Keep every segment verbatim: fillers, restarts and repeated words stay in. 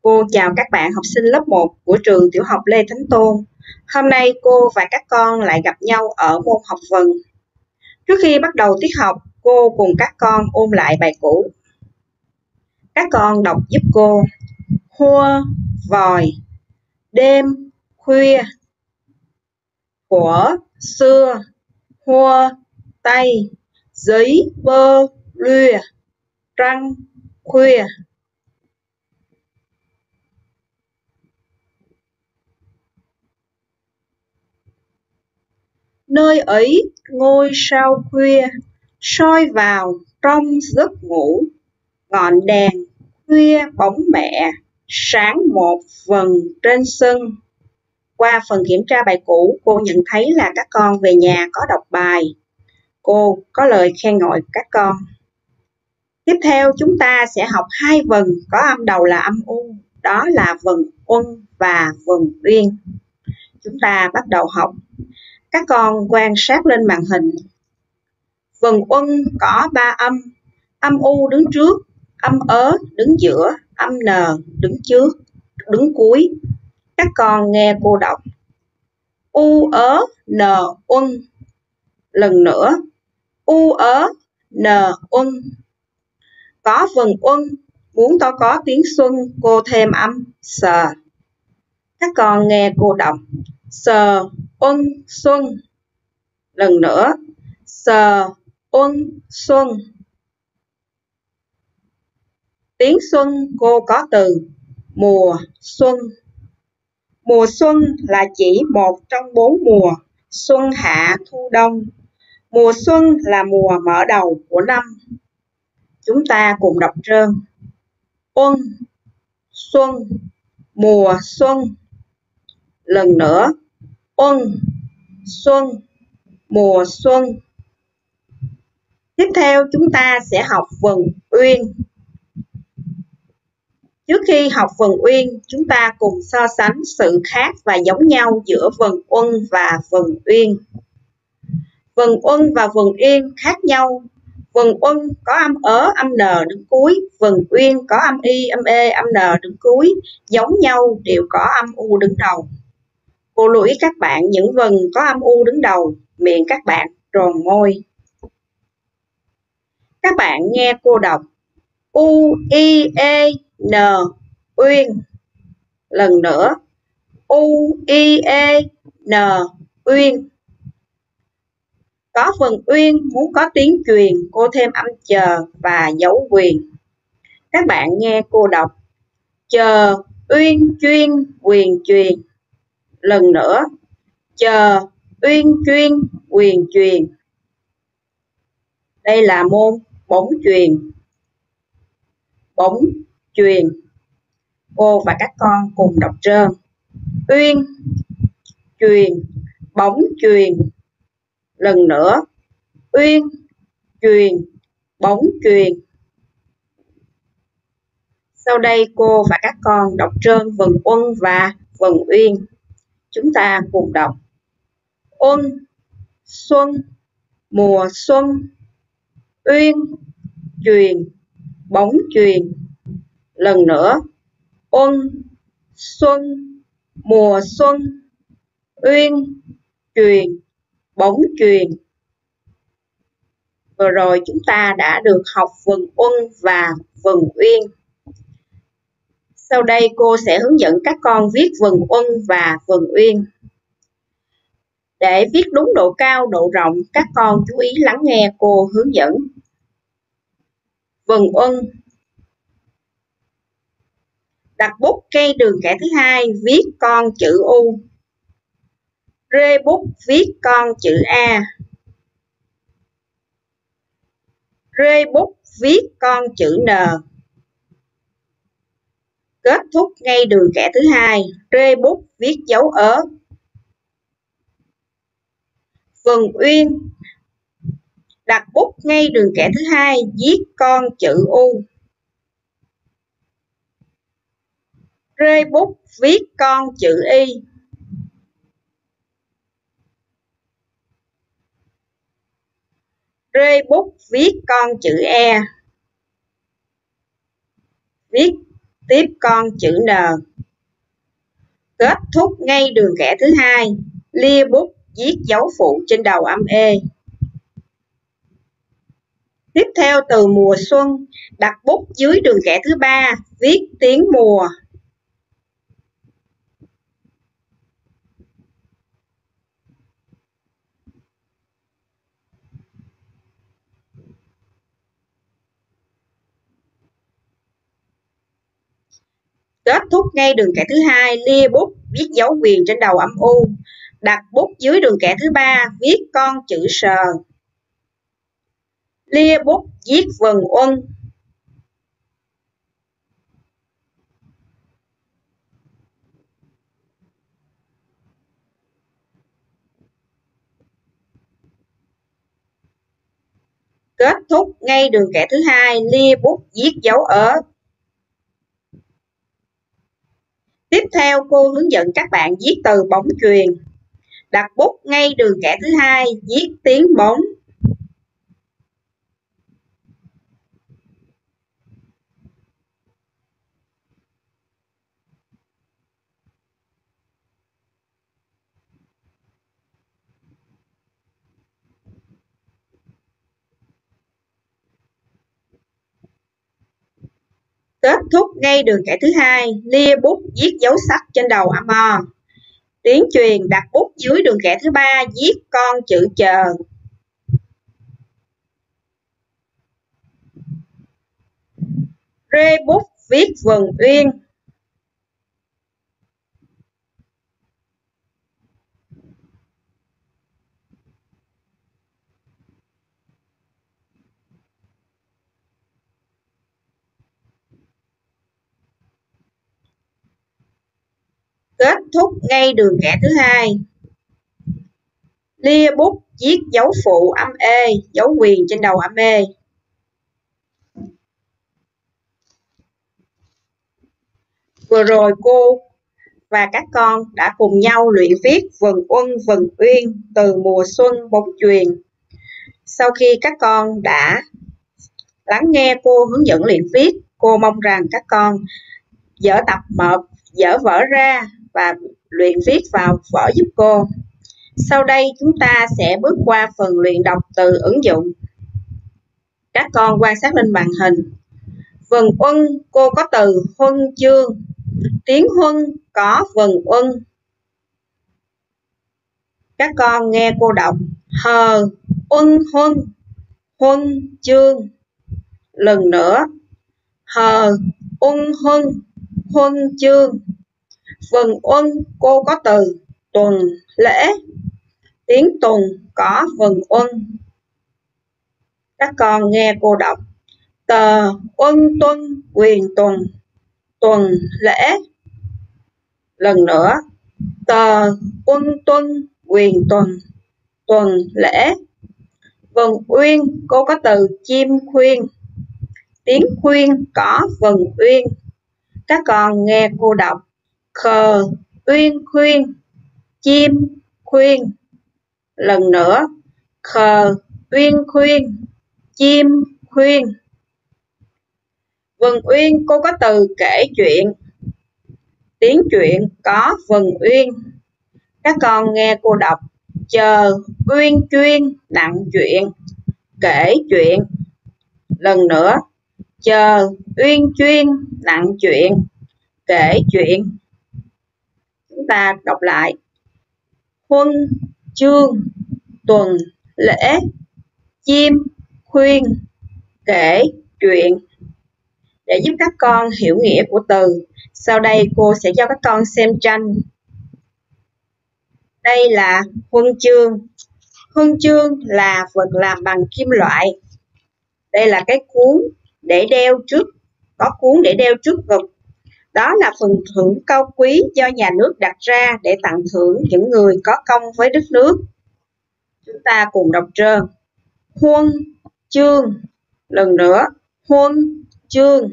Cô chào các bạn học sinh lớp một của trường tiểu học Lê Thánh Tôn. Hôm nay cô và các con lại gặp nhau ở môn học vần. Trước khi bắt đầu tiết học, cô cùng các con ôn lại bài cũ. Các con đọc giúp cô: hua, vòi, đêm, khuya, của, xưa, hua, tay, giấy, bơ, lùa, trăng, khuya. Nơi ấy ngôi sao khuya soi vào trong giấc ngủ, ngọn đèn khuya bóng mẹ sáng một vầng trên sân. Qua phần kiểm tra bài cũ, cô nhận thấy là các con về nhà có đọc bài. Cô có lời khen ngợi các con. Tiếp theo chúng ta sẽ học hai vần có âm đầu là âm u, đó là vần uân và vần uyên. Chúng ta bắt đầu học. Các con quan sát lên màn hình. Vần uân có ba âm, âm u đứng trước, âm ớ đứng giữa, âm n đứng trước, đứng cuối. Các con nghe cô đọc: u ớ n uân. Lần nữa: u ớ n uân. Có vần uân, muốn to có tiếng xuân, cô thêm âm sờ. Các con nghe cô đọc: sờ uân xuân. Lần nữa: sờ uân xuân. Tiếng xuân cô có từ mùa xuân. Mùa xuân là chỉ một trong bốn mùa xuân, hạ, thu, đông. Mùa xuân là mùa mở đầu của năm. Chúng ta cùng đọc trơn: uân, xuân, mùa xuân. Lần nữa: uân, xuân, mùa xuân. Tiếp theo chúng ta sẽ học vần uyên. Trước khi học vần uyên, chúng ta cùng so sánh sự khác và giống nhau giữa vần uân và vần uyên. Vần uân và vần uyên khác nhau. Vần uân có âm ớ, âm n đứng cuối. Vần uyên có âm y, âm ê, âm n đứng cuối. Giống nhau đều có âm u đứng đầu. Cô lưu ý các bạn, những vần có âm u đứng đầu, miệng các bạn tròn môi. Các bạn nghe cô đọc: u, y, e, n, uyên. Lần nữa: u, y, e, n, uyên. Có vần uyên, muốn có tiếng truyền, cô thêm âm chờ và dấu quyền. Các bạn nghe cô đọc: chờ, uyên, chuyên, quyền, truyền. Lần nữa: chờ, uyên, chuyên, quyền, truyền. Đây là môn bóng chuyền. Bóng chuyền. Cô và các con cùng đọc trơn: uyên, chuyền, bóng chuyền. Lần nữa: uyên, chuyền, bóng chuyền. Sau đây cô và các con đọc trơn vần uân và vần uyên. Chúng ta cùng đọc: uân, xuân, mùa xuân. Uyên, chuyền, bóng chuyền. Lần nữa: uân, xuân, mùa xuân. Uyên, chuyền, bóng chuyền. Vừa rồi chúng ta đã được học vần uân và vần uyên. Sau đây cô sẽ hướng dẫn các con viết vần uân và vần uyên. Để viết đúng độ cao, độ rộng, các con chú ý lắng nghe cô hướng dẫn. Vần uân. Đặt bút cây đường kẻ thứ hai, viết con chữ U. Rê bút viết con chữ A. Rê bút viết con chữ N. Kết thúc ngay đường kẻ thứ hai, rê bút viết dấu ớ. Vần uyên. Đặt bút ngay đường kẻ thứ hai, viết con chữ U. Rê bút viết con chữ Y. Rê bút viết con chữ E. Viết tiếp con chữ N. Kết thúc ngay đường kẻ thứ hai, lia bút viết dấu phụ trên đầu âm E. Tiếp theo từ mùa xuân, đặt bút dưới đường kẻ thứ ba, viết tiếng mùa. Kết thúc ngay đường kẻ thứ hai, lia bút viết dấu viền trên đầu âm U. Đặt bút dưới đường kẻ thứ ba, viết con chữ Sờ. Lia bút viết vần uân. Kết thúc ngay đường kẻ thứ hai, lia bút viết dấu ớ. Tiếp theo cô hướng dẫn các bạn viết từ bóng chuyền. Đặt bút ngay đường kẻ thứ hai, viết tiếng bóng. Kết thúc ngay đường kẻ thứ hai, lia bút viết dấu sắc trên đầu âm O. Tiếng chuyền đặt bút dưới đường kẻ thứ ba, viết con chữ chờ. Rê bút viết vần uyên. Kết thúc ngay đường kẻ thứ hai, lia bút viết dấu phụ âm E, dấu viền trên đầu âm E. Vừa rồi cô và các con đã cùng nhau luyện viết vần uân, vần uyên từ mùa xuân, bóng chuyền. Sau khi các con đã lắng nghe cô hướng dẫn luyện viết, cô mong rằng các con dở tập một, dở vở ra và luyện viết vào vở giúp cô. Sau đây chúng ta sẽ bước qua phần luyện đọc từ ứng dụng. Các con quan sát lên màn hình. Vần uân cô có từ huân chương. Tiếng huân có vần uân. Các con nghe cô đọc hờ uân huân, huân chương. Lần nữa hờ uân huân, huân chương. Vần uân cô có từ tuần lễ. Tiếng tuần có vần uân. Các con nghe cô đọc tờ uân tuân quyền tuần, tuần lễ. Lần nữa tờ uân tuân quyền tuần, tuần lễ. Vần uyên cô có từ chim khuyên. Tiếng khuyên có vần uyên. Các con nghe cô đọc khờ uyên khuyên, chim khuyên. Lần nữa khờ uyên khuyên, chim khuyên. Vần uyên cô có từ kể chuyện. Tiếng chuyện có vần uyên. Các con nghe cô đọc chờ uyên chuyên nặng chuyện, kể chuyện. Lần nữa chờ uyên chuyên nặng chuyện, kể chuyện. Chúng ta đọc lại huân chương, tuần lễ, chim khuyên, kể chuyện. Để giúp các con hiểu nghĩa của từ, sau đây cô sẽ cho các con xem tranh. Đây là huân chương. Huân chương là vật làm bằng kim loại. Đây là cái cuốn để đeo trước, có cuốn để đeo trước ngực. Đó là phần thưởng cao quý do nhà nước đặt ra để tặng thưởng những người có công với đất nước. Chúng ta cùng đọc trơn. Huân chương. Lần nữa huân chương.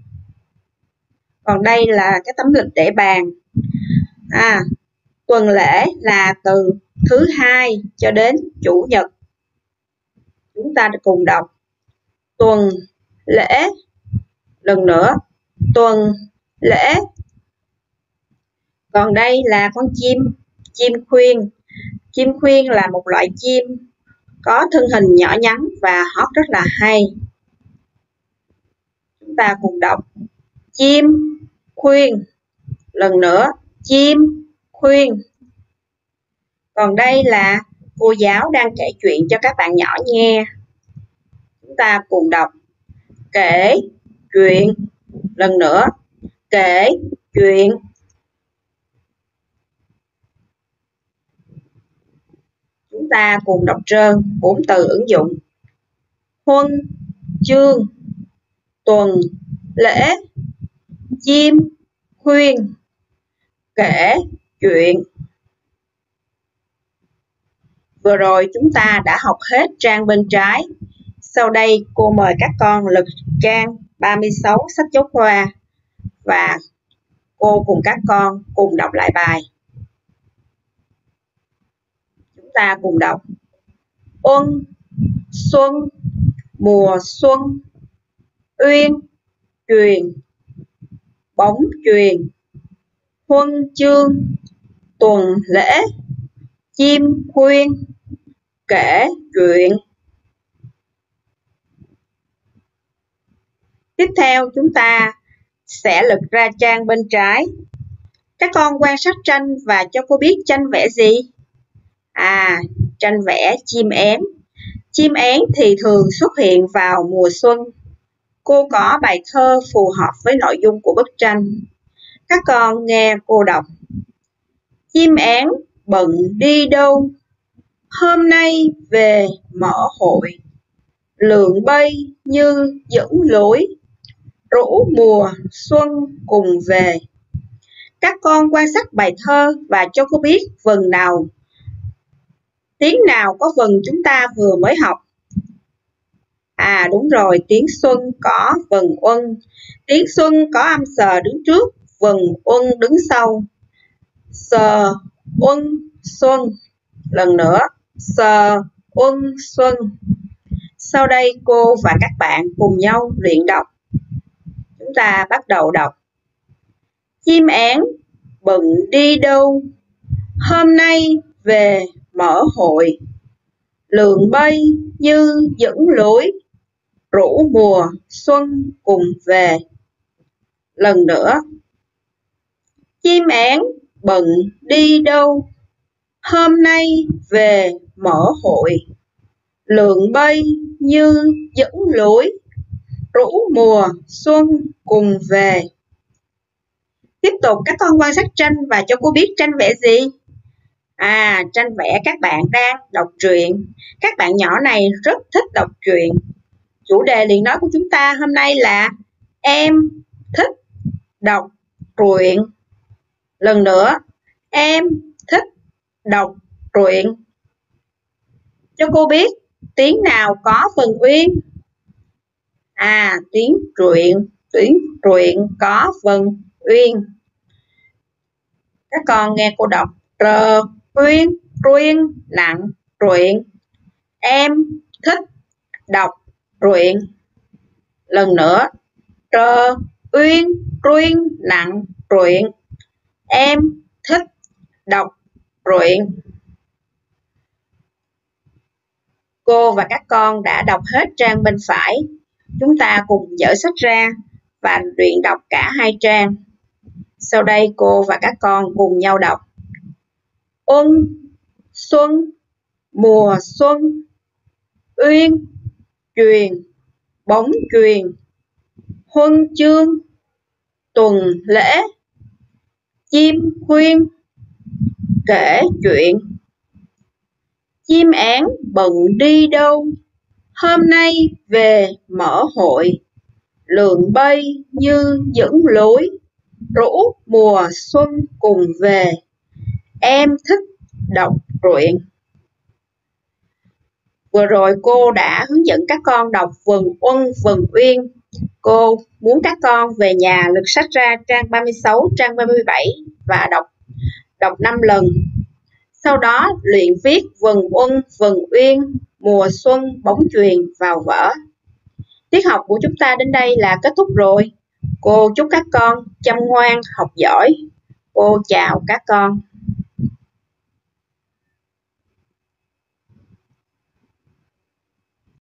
Còn đây là cái tấm lịch để bàn. À, tuần lễ là từ thứ hai cho đến chủ nhật. Chúng ta cùng đọc tuần lễ. Lần nữa tuần lễ. Còn đây là con chim, chim khuyên. Chim khuyên là một loại chim có thân hình nhỏ nhắn và hót rất là hay. Chúng ta cùng đọc chim khuyên. Lần nữa, chim khuyên. Còn đây là cô giáo đang kể chuyện cho các bạn nhỏ nghe. Chúng ta cùng đọc kể chuyện. Lần nữa, kể chuyện. Chúng ta cùng đọc trơn bốn từ ứng dụng. Huân chương, tuần lễ, chim khuyên, kể chuyện. Vừa rồi chúng ta đã học hết trang bên trái. Sau đây cô mời các con lật trang ba mươi sáu sách giáo khoa và cô cùng các con cùng đọc lại bài. Chúng ta cùng đọc. Ôn xuân, mùa xuân, uyên truyền, bóng truyền, huân chương, tuần lễ, chim khuyên, kể chuyện. Tiếp theo chúng ta sẽ lật ra trang bên trái. Các con quan sát tranh và cho cô biết tranh vẽ gì? À, tranh vẽ chim én. Chim én thì thường xuất hiện vào mùa xuân. Cô có bài thơ phù hợp với nội dung của bức tranh. Các con nghe cô đọc. Chim én bận đi đâu? Hôm nay về mở hội. Lượn bay như dẫn lối. Rủ mùa xuân cùng về. Các con quan sát bài thơ và cho cô biết vần nào. Tiếng nào có vần chúng ta vừa mới học? À đúng rồi, tiếng xuân có vần uân. Tiếng xuân có âm sờ đứng trước, vần uân đứng sau. Sờ, uân, xuân. Lần nữa, sờ, uân, xuân. Sau đây cô và các bạn cùng nhau luyện đọc. Chúng ta bắt đầu đọc. Chim én bận đi đâu? Hôm nay về mở hội. Lượn bay như dẫn lối. Rủ mùa xuân cùng về. Lần nữa. Chim én bận đi đâu? Hôm nay về mở hội. Lượn bay như dẫn lối. Rủ mùa xuân cùng về. Tiếp tục các con quan sát tranh và cho cô biết tranh vẽ gì? À, tranh vẽ các bạn đang đọc truyện. Các bạn nhỏ này rất thích đọc truyện. Chủ đề liền nói của chúng ta hôm nay là em thích đọc truyện. Lần nữa, em thích đọc truyện. Cho cô biết tiếng nào có phần uyên? À, tiếng truyện, tiếng truyện có phần uyên. Các con nghe cô đọc. Trờ, uyên, truyên, nặng, truyện. Em thích đọc truyện. Lần nữa. Trờ, uyên, truyên, nặng, truyện. Em thích đọc truyện. Cô và các con đã đọc hết trang bên phải. Chúng ta cùng dở sách ra và luyện đọc cả hai trang. Sau đây cô và các con cùng nhau đọc. Ôn xuân, mùa xuân, uyên truyền, bóng truyền, huân chương, tuần lễ, chim khuyên, kể chuyện. Chim én bận đi đâu? Hôm nay về mở hội. Lượn bay như dẫn lối. Rủ mùa xuân cùng về. Em thích đọc truyện. Vừa rồi cô đã hướng dẫn các con đọc vần uân, vần uyên. Cô muốn các con về nhà lật sách ra trang ba mươi sáu, trang ba mươi bảy và đọc đọc năm lần. Sau đó luyện viết vần uân, vần uyên, mùa xuân, bóng chuyền vào vở. Tiết học của chúng ta đến đây là kết thúc rồi. Cô chúc các con chăm ngoan, học giỏi. Cô chào các con.